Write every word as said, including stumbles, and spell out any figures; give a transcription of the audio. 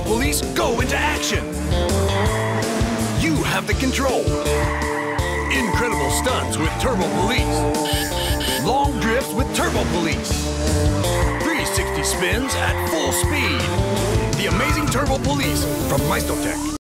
Police go into action. You have the control. Incredible stunts with Turbo Police. Long drifts with Turbo Police. three sixty spins at full speed. The amazing Turbo Police from Maestotech.